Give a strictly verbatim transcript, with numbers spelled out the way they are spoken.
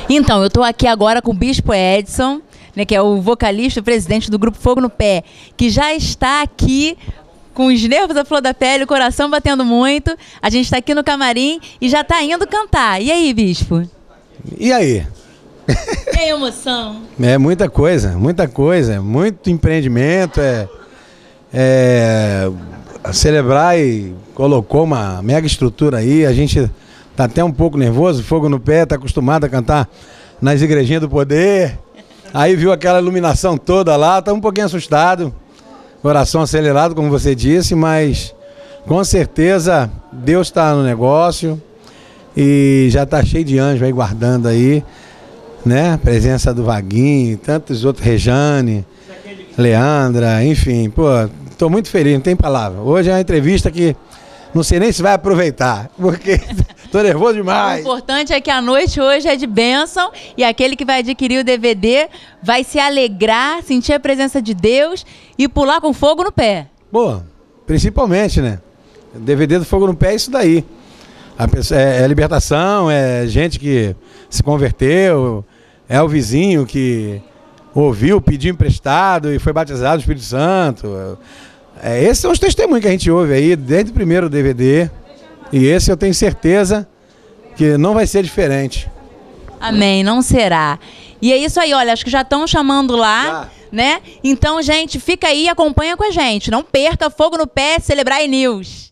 Então, eu estou aqui agora com o Bispo Edson, né, que é o vocalista e presidente do grupo Fogo no Pé, que já está aqui com os nervos à flor da pele, o coração batendo muito. A gente está aqui no camarim e já está indo cantar. E aí, Bispo? E aí? Tem emoção? É muita coisa, muita coisa, muito empreendimento, é, é a Celebrai colocou uma mega estrutura aí, a gente tá até um pouco nervoso, Fogo no Pé, tá acostumado a cantar nas igrejinhas do poder, aí viu aquela iluminação toda lá, tá um pouquinho assustado, coração acelerado, como você disse, mas com certeza Deus está no negócio e já tá cheio de anjos aí guardando aí, né? Presença do Vaguinho, tantos outros, Rejane, Leandra, enfim, pô, tô muito feliz, não tem palavra. Hoje é uma entrevista que não sei nem se vai aproveitar, porque tô nervoso demais. O importante é que a noite hoje é de bênção e aquele que vai adquirir o D V D vai se alegrar, sentir a presença de Deus e pular com fogo no pé. Pô, principalmente, né? O D V D do Fogo no Pé é isso daí. A pessoa, é, é libertação, é gente que se converteu, é o vizinho que ouviu, pediu emprestado e foi batizado no Espírito Santo. É, esses são os testemunhos que a gente ouve aí desde o primeiro D V D. E esse eu tenho certeza que não vai ser diferente. Amém, não será. E é isso aí, olha, acho que já estão chamando lá, já, né? Então, gente, fica aí e acompanha com a gente. Não perca Fogo no Pé, Celebrai News.